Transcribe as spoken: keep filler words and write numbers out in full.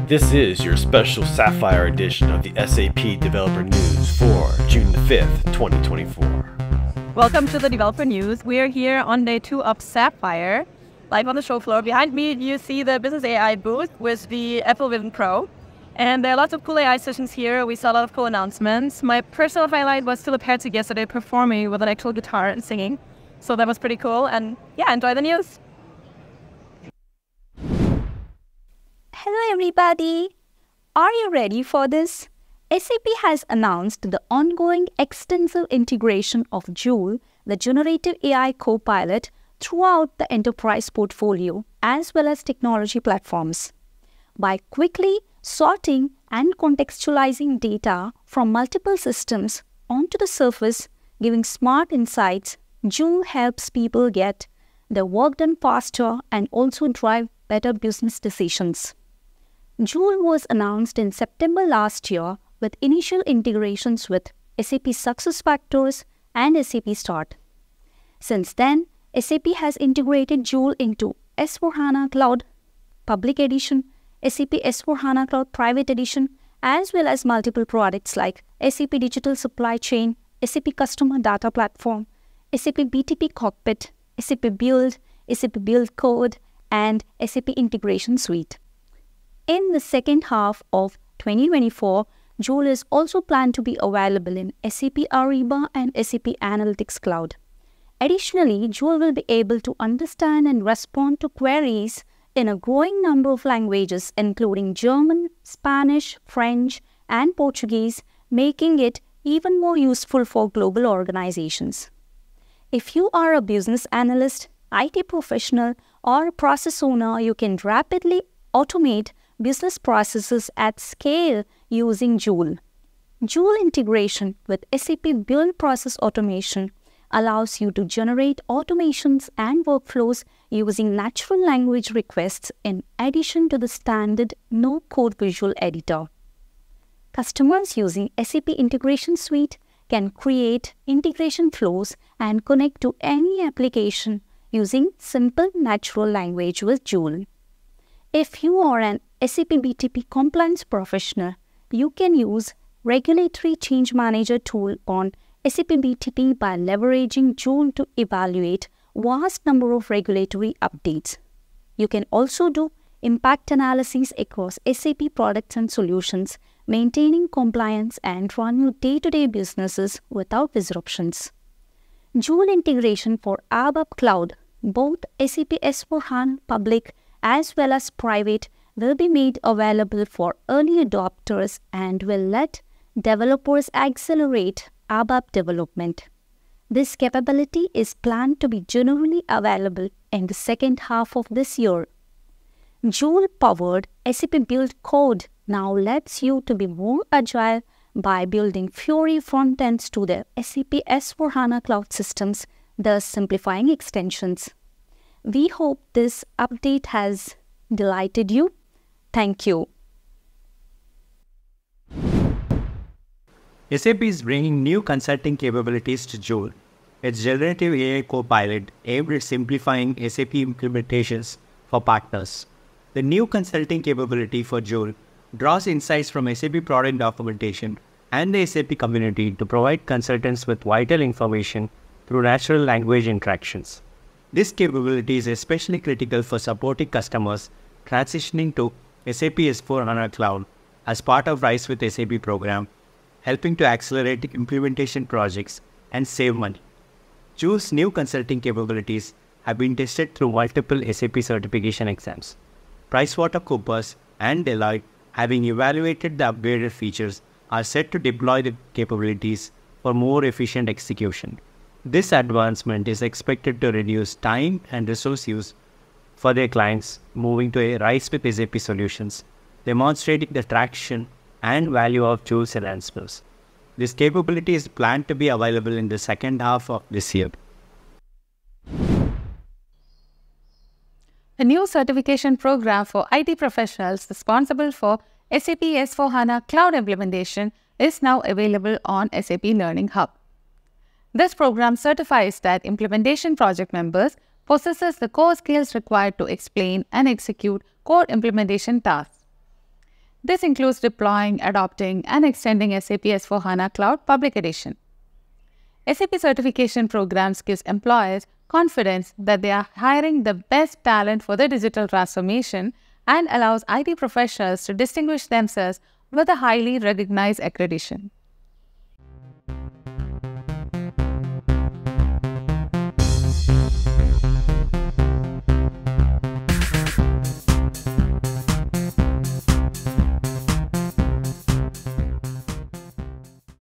This is your special Sapphire edition of the S A P Developer News for June the fifth, twenty twenty-four. Welcome to the Developer News. We are here on day two of Sapphire, live on the show floor. Behind me, you see the Business A I booth with the Apple Vision Pro. And there are lots of cool A I sessions here. We saw a lot of cool announcements. My personal highlight was Philip Herzig yesterday performing with an actual guitar and singing. So that was pretty cool. And yeah, enjoy the news. Hello everybody! Are you ready for this? S A P has announced the ongoing extensive integration of Joule, the generative A I co-pilot, throughout the enterprise portfolio as well as technology platforms. By quickly sorting and contextualizing data from multiple systems onto the surface, giving smart insights, Joule helps people get their work done faster and also drive better business decisions. Joule was announced in September last year with initial integrations with S A P SuccessFactors and S A P Start. Since then, S A P has integrated Joule into S four HANA Cloud Public Edition, S A P S four HANA Cloud Private Edition, as well as multiple products like S A P Digital Supply Chain, S A P Customer Data Platform, S A P B T P Cockpit, S A P Build, S A P Build Code, and S A P Integration Suite. In the second half of twenty twenty-four, Joule is also planned to be available in S A P Ariba and S A P Analytics Cloud. Additionally, Joule will be able to understand and respond to queries in a growing number of languages, including German, Spanish, French, and Portuguese, making it even more useful for global organizations. If you are a business analyst, I T professional, or a process owner, you can rapidly automate business processes at scale using Joule. Joule integration with S A P Build Process Automation allows you to generate automations and workflows using natural language requests in addition to the standard no-code visual editor. Customers using S A P Integration Suite can create integration flows and connect to any application using simple natural language with Joule. If you are an S A P B T P compliance professional, you can use Regulatory Change Manager tool on S A P B T P by leveraging Joule to evaluate vast number of regulatory updates. You can also do impact analyses across S A P products and solutions, maintaining compliance and run your day-to-day businesses without disruptions. Joule integration for ABAP Cloud, both S A P S four HANA Public as well as private, will be made available for early adopters and will let developers accelerate ABAP development. This capability is planned to be generally available in the second half of this year. Joule-powered S A P Build Code now lets you to be more agile by building Fiori frontends to the S A P S four HANA Cloud systems, thus simplifying extensions. We hope this update has delighted you. Thank you. S A P is bringing new consulting capabilities to Joule. Its generative A I co-pilot aimed at simplifying S A P implementations for partners. The new consulting capability for Joule draws insights from S A P product documentation and the S A P community to provide consultants with vital information through natural language interactions. This capability is especially critical for supporting customers transitioning to S A P S four HANA Cloud as part of RISE with S A P program, helping to accelerate implementation projects and save money. Joule's new consulting capabilities have been tested through multiple S A P certification exams. PricewaterhouseCoopers and Deloitte, having evaluated the upgraded features, are set to deploy the capabilities for more efficient execution. This advancement is expected to reduce time and resource use for their clients moving to a RISE with S A P solutions, demonstrating the traction and value of Joule's enhancements. This capability is planned to be available in the second half of this year. A new certification program for I T professionals responsible for S A P S four HANA Cloud implementation is now available on S A P Learning Hub. This program certifies that implementation project members possesses the core skills required to explain and execute core implementation tasks. This includes deploying, adopting, and extending S A P S four HANA Cloud Public Edition. S A P certification programs gives employers confidence that they are hiring the best talent for the digital transformation and allows I T professionals to distinguish themselves with a highly recognized accreditation.